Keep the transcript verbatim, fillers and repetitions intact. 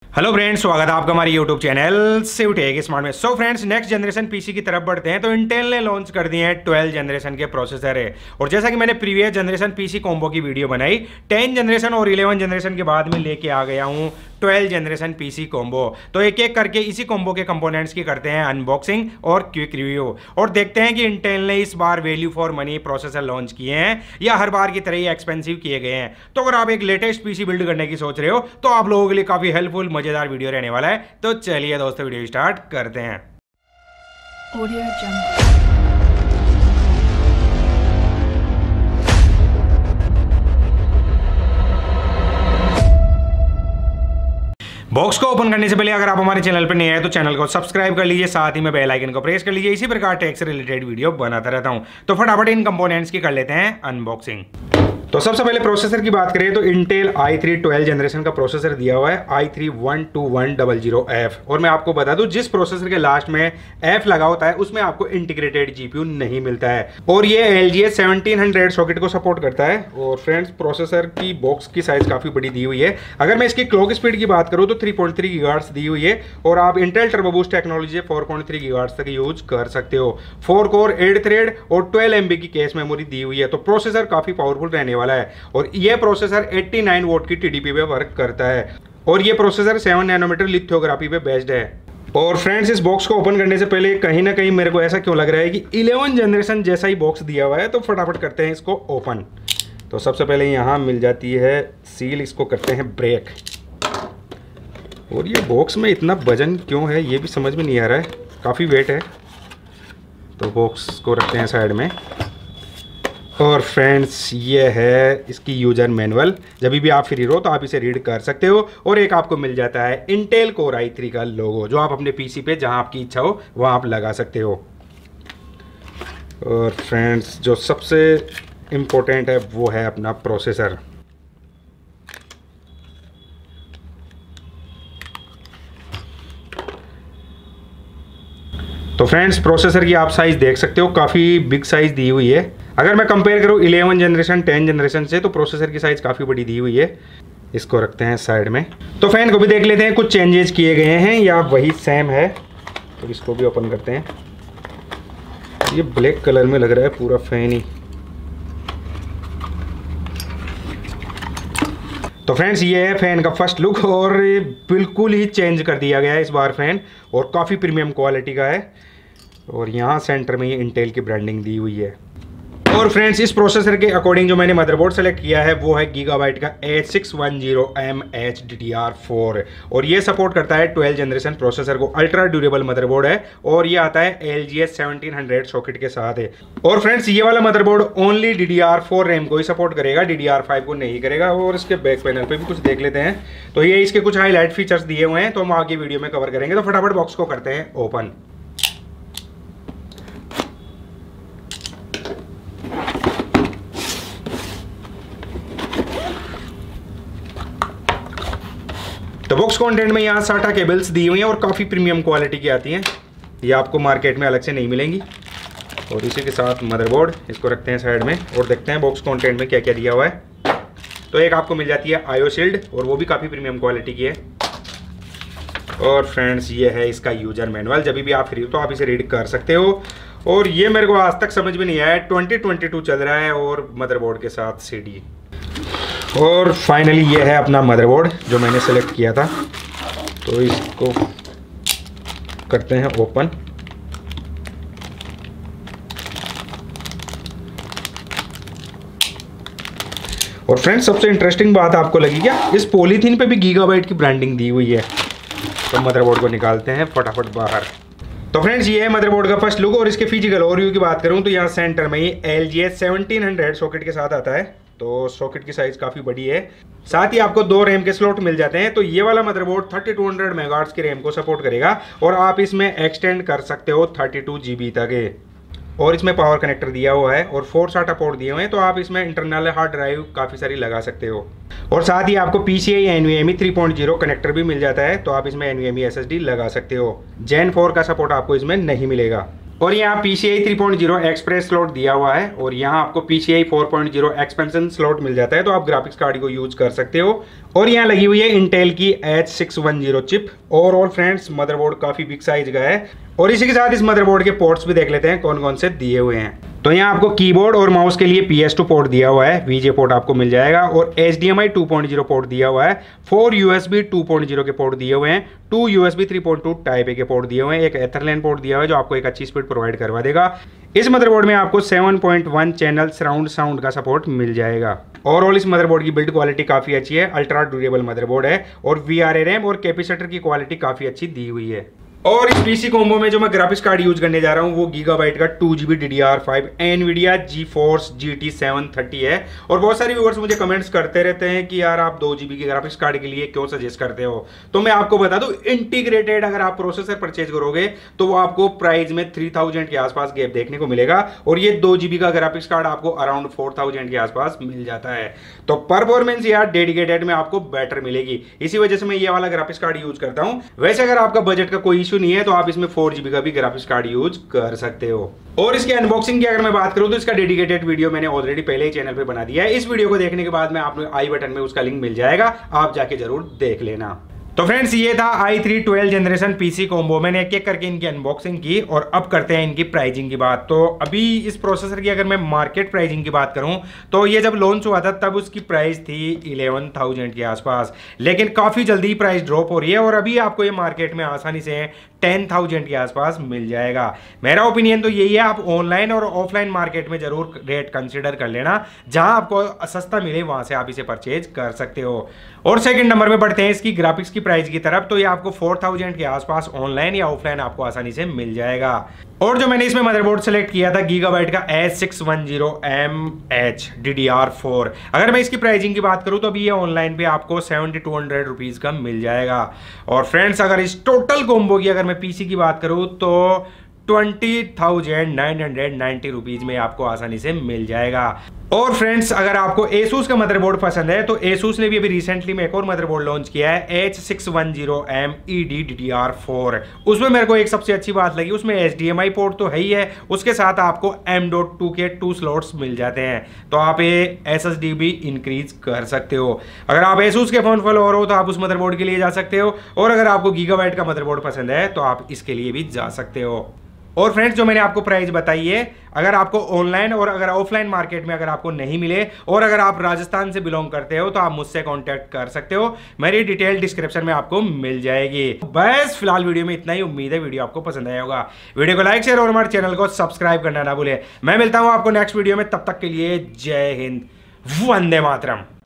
Hello friends, स्वागत है आपका हमारे YouTube channel Swift Tech Smart में। So friends, next generation PC की तरफ बढ़ते हैं तो इंटेल ने लॉन्च कर दिए हैं ट्वेल्व जनरेशन के प्रोसेसर है। और जैसा कि मैंने प्रीवियस जनरेशन पीसी कॉम्बो की वीडियो बनाई, टेन जनरेशन और इलेवन जनरेशन के बाद में लेके आ गया हूँ ट्वेल्व जनरेशन पीसी कॉम्बो। तो एक एक करके इसी कॉम्बो के कंपोनेंट्स की करते हैं अनबॉक्सिंग और क्विक रिव्यू, और देखते हैं कि इंटेल ने इस बार value for money processor launch किए हैं या हर बार की तरह ही एक्सपेंसिव किए गए हैं। तो अगर आप एक लेटेस्ट पीसी बिल्ड करने की सोच रहे हो तो आप लोगों के लिए काफी हेल्पफुल मजेदार वीडियो रहने वाला है। तो चलिए दोस्तों, वीडियो स्टार्ट करते हैं। Audio Jungle। बॉक्स को ओपन करने से पहले अगर आप हमारे चैनल पर नए हैं तो चैनल को सब्सक्राइब कर लीजिए, साथ ही में बेल आइकन को प्रेस कर लीजिए। इसी प्रकार टेक से रिलेटेड वीडियो बनाता रहता हूं। तो फटाफट इन कंपोनेंट्स की कर लेते हैं अनबॉक्सिंग। तो सबसे पहले प्रोसेसर की बात करें तो Intel I three twelve generation का प्रोसेसर दिया हुआ है I three one two one double zero F. और मैं आपको बता दूं, जिस प्रोसेसर के लास्ट में एफ लगा होता है उसमें आपको इंटीग्रेटेड जीपीयू नहीं मिलता है। और ये L G S seventeen hundred socket को सपोर्ट करता है। और फ्रेंड्स, प्रोसेसर की बॉक्स की साइज काफी बड़ी दी हुई है। अगर मैं इसकी क्लॉक स्पीड की बात करूं तो थ्री पॉइंट थ्री गीगाहर्ट्ज दी हुई है। और आप Intel turbo boost technology four point three gigahertz तक यूज कर सकते हो। फोर कोर एट थ्रेड और ट्वेल्व एमबी की कैश मेमोरी दी हुई है। तो प्रोसेसर काफी पावरफुल रहने वाला है। और ये प्रोसेसर नवासी वोल्ट की टीडीपी पे वर्क करता है। और ये प्रोसेसर सेवन नैनोमीटर लिथोग्राफी पे बेस्ड है। और फ्रेंड्स, इस बॉक्स को ओपन करने से पहले कहीं ना कहीं मेरे को ऐसा क्यों लग रहा है कि इलेवन जनरेशन जैसा ही बॉक्स दिया हुआ है। तो फटाफट करते हैं इसको ओपन। तो सबसे पहले यहाँ मिल जाती है सील, इसको करते हैं ब्रेक। और ये बॉक्स में इतना वजन क्यों है ये भी समझ में नहीं आ रहा है, काफ़ी वेट है। तो बॉक्स को रखते हैं साइड में। और फ्रेंड्स, ये है इसकी यूजर मैनुअल। जब भी आप फ्री रहो तो आप इसे रीड कर सकते हो। और एक आपको मिल जाता है इंटेल कोर आई थ्री का लोगो, जो आप अपने पीसी पे जहां आपकी इच्छा हो वहां आप लगा सकते हो। और फ्रेंड्स, जो सबसे इम्पोर्टेंट है वो है अपना प्रोसेसर। तो फ्रेंड्स, प्रोसेसर की आप साइज देख सकते हो, काफ़ी बिग साइज दी हुई है। अगर मैं कंपेयर करूँ इलेवन जनरेशन टेन जनरेशन से तो प्रोसेसर की साइज काफ़ी बड़ी दी हुई है। इसको रखते हैं साइड में। तो फैन को भी देख लेते हैं, कुछ चेंजेस किए गए हैं या वही सेम है। तो इसको भी ओपन करते हैं। ये ब्लैक कलर में लग रहा है पूरा फैन ही। तो फ्रेंड्स, ये है फैन का फर्स्ट लुक। और बिल्कुल ही चेंज कर दिया गया है इस बार फैन, और काफ़ी प्रीमियम क्वालिटी का है। और यहाँ सेंटर में ये इंटेल की ब्रांडिंग दी हुई है। और फ्रेंड्स, इस प्रोसेसर के अकॉर्डिंग जो मैंने मदरबोर्ड सेलेक्ट किया है वो है गीगाबाइट का H six one zero M H D D R four. और ये सपोर्ट करता है ट्वेल्व जनरेशन प्रोसेसर को। अल्ट्रा ड्यूरेबल मदरबोर्ड है। और ये आता है L G S seventeen hundred socket के साथ है। और फ्रेंड्स, ये वाला motherboard only D D R four RAM को ही सपोर्ट करेगा, डी डी आर फाइव को नहीं करेगा। और इसके बैक पैनल पे भी कुछ देख लेते हैं। तो ये इसके कुछ हाईलाइट फीचर्स दिए हुए हैं, तो हम आगे वीडियो में कवर करेंगे। तो फटाफट बॉक्स को करते हैं ओपन। तो बॉक्स कंटेंट में यहाँ साटा केबल्स दी हुई हैं और काफ़ी प्रीमियम क्वालिटी की आती हैं। ये आपको मार्केट में अलग से नहीं मिलेंगी। और इसी के साथ मदरबोर्ड, इसको रखते हैं साइड में। और देखते हैं बॉक्स कंटेंट में क्या क्या दिया हुआ है। तो एक आपको मिल जाती है आयो शील्ड, और वो भी काफ़ी प्रीमियम क्वालिटी की है। और फ्रेंड्स, ये है इसका यूजर मैनुअल। जब भी आप फ्री हो तो आप इसे रीड कर सकते हो। और ये मेरे को आज तक समझ में नहीं आया, ट्वेंटी ट्वेंटी टू चल रहा है और मदरबोर्ड के साथ सी डी। और फाइनली ये है अपना मदरबोर्ड जो मैंने सेलेक्ट किया था। तो इसको करते हैं ओपन। और फ्रेंड्स, सबसे इंटरेस्टिंग बात आपको लगी क्या, इस पॉलीथीन पे भी गीगाबाइट की ब्रांडिंग दी हुई है। तो मदरबोर्ड को निकालते हैं फटाफट बाहर। तो फ्रेंड्स, ये है मदरबोर्ड का फर्स्ट लुक। और इसके फिजिकल ओवरव्यू की बात करूं तो यहाँ सेंटर में ही L G S seventeen hundred socket के साथ आता है। तो सॉकेट की साइज काफ़ी बड़ी है। साथ ही आपको दो रैम के स्लॉट मिल जाते हैं। तो ये वाला motherboard thirty two hundred megahertz की रैम को सपोर्ट करेगा। और आप इसमें एक्सटेंड कर सकते हो थर्टी टू जी बी तक। और इसमें पावर कनेक्टर दिया हुआ है और फोर साटा पोर्ट दिए हुए हैं। तो आप इसमें इंटरनल हार्ड ड्राइव काफ़ी सारी लगा सकते हो। और साथ ही आपको P C I N V M E three point zero connector भी मिल जाता है। तो आप इसमें N V M E S S D लगा सकते हो। जेन फोर का सपोर्ट आपको इसमें नहीं मिलेगा। और यहाँ P C I three point zero express slot दिया हुआ है और यहाँ आपको P C I four point zero expansion slot मिल जाता है, तो आप ग्राफिक्स कार्ड को यूज कर सकते हो। और यहाँ लगी हुई है इंटेल की H six one zero chip. Overall friends motherboard काफी बिग साइज का है और इसी के साथ इस मदरबोर्ड के पोर्ट्स भी देख लेते हैं कौन कौन से दिए हुए हैं। तो यहाँ आपको कीबोर्ड और माउस के लिए पी एस टू पोर्ट दिया हुआ है, वी जे पोर्ट आपको मिल जाएगा और H D M I two point zero port दिया हुआ है, four U S B two point zero के पोर्ट दिए हुए हैं, two U S B three point two type A के पोर्ट दिए हुए हैं, एक एथरलैन पोर्ट दिया हुआ है जो आपको एक अच्छी स्पीड प्रोवाइड करवा देगा। इस मदरबोर्ड में आपको seven point one channel surround sound का सपोर्ट मिल जाएगा। ओवरऑल इस मदरबोर्ड की बिल्ड क्वालिटी काफी अच्छी है, अल्ट्रा ड्यूरेबल मदरबोर्ड है और वी आर ए रैम और कैपेसिटर की क्वालिटी काफी अच्छी दी हुई है। और इस पीसी कॉम्बो में जो मैं ग्राफिक्स कार्ड यूज करने जा रहा हूँ वो गीगाबाइट का two GB D D R five Nvidia GeForce G T seven thirty है। और बहुत सारे व्यूअर्स मुझे कमेंट्स करते रहते हैं कि यार आप दो जीबी के ग्राफिक्स कार्ड के लिए क्यों सजेस्ट करते हो, तो मैं आपको बता दूं इंटीग्रेटेड अगर आप प्रोसेसर परचेज करोगे तो वो आपको प्राइस में थ्री थाउजेंड के आसपास गैप देखने को मिलेगा और ये दो जीबी का ग्राफिक्स कार्ड आपको अराउंड फोर थाउजेंड के आसपास मिल जाता है। तो परफॉर्मेंस यार डेडिकेटेड में आपको बेटर मिलेगी, इसी वजह से मैं ये वाला ग्राफिक्स कार्ड यूज करता हूँ। वैसे अगर आपका बजट का कोई इशू नहीं है तो आप इसमें फोर जीबी का भी ग्राफिक्स कार्ड यूज कर सकते हो। और इसके अनबॉक्सिंग की अगर मैं बात करूं तो इसका डेडिकेटेड वीडियो मैंने ऑलरेडी पहले ही चैनल पे बना दिया है। इस वीडियो को देखने के बाद में आपको आई बटन में उसका लिंक मिल जाएगा, आप जाके जरूर देख लेना। तो फ्रेंड्स ये था I three twelve generation PC combo. मैंने एक एक करके इनकी अनबॉक्सिंग की और अब करते हैं इनकी प्राइसिंग की बात। तो अभी इस प्रोसेसर की अगर मैं मार्केट प्राइसिंग की बात करूं तो ये जब लॉन्च हुआ था तब उसकी प्राइस थी इलेवन थाउजेंड के आसपास, लेकिन काफ़ी जल्दी प्राइस ड्रॉप हो रही है और अभी आपको ये मार्केट में आसानी से टेन थाउजेंड के आसपास मिल जाएगा। मेरा ओपिनियन तो यही है, आप ऑनलाइन और ऑफलाइन मार्केट में जरूर रेट कंसिडर कर लेना, जहां आपको सस्ता मिले वहां से आप इसे परचेज कर सकते हो। और सेकंड नंबर में बढ़ते हैं इसकी ग्राफिक्स की प्राइस की तरफ। तो ये आपको फोर थाउजेंड के आसपास ऑनलाइन या ऑफलाइन आपको आसानी से मिल जाएगा। और जो मैंने इसमें मदरबोर्ड सेलेक्ट किया था गीगाबाइट का H six one zero M H D D R four. अगर मैं इसकी प्राइसिंग की बात करूं तो अभी ये ऑनलाइन पे आपको सेवेंटी टू हंड्रेड रुपीज का मिल जाएगा। और फ्रेंड्स अगर इस टोटल कॉम्बो की अगर मैं पीसी की बात करूं तो twenty thousand nine hundred ninety rupees में आपको आसानी से मिल जाएगा। और फ्रेंड्स अगर आपको एसूस का मदरबोर्ड पसंद है तो एसूस ने भी अभी रिसेंटली में एक और मदरबोर्ड लॉन्च किया है H six one zero M E D D D R four. उसमें मेरे को एक सबसे अच्छी बात लगी, उसमें H D M I port तो है ही है, उसके साथ आपको एम डॉट टू के टू स्लॉट्स मिल जाते हैं, तो आप ये एस एस डी भी इंक्रीज कर सकते हो। अगर आप एसूस के फोन फॉलोअर हो तो आप उस मदरबोर्ड के लिए जा सकते हो, और अगर आपको गीगाबाइट का मदरबोर्ड पसंद है तो आप इसके लिए भी जा सकते हो। और फ्रेंड्स जो मैंने आपको प्राइस बताई है, अगर आपको ऑनलाइन और अगर ऑफलाइन मार्केट में अगर आपको नहीं मिले और अगर आप राजस्थान से बिलोंग करते हो तो आप मुझसे कांटेक्ट कर सकते हो, मेरी डिटेल डिस्क्रिप्शन में आपको मिल जाएगी। बस फिलहाल वीडियो में इतना ही, उम्मीद है वीडियो आपको पसंद आया होगा। वीडियो को लाइक शेयर और हमारे चैनल को सब्सक्राइब करना ना भूले। मैं मिलता हूं आपको नेक्स्ट वीडियो में, तब तक के लिए जय हिंद, वंदे मातरम।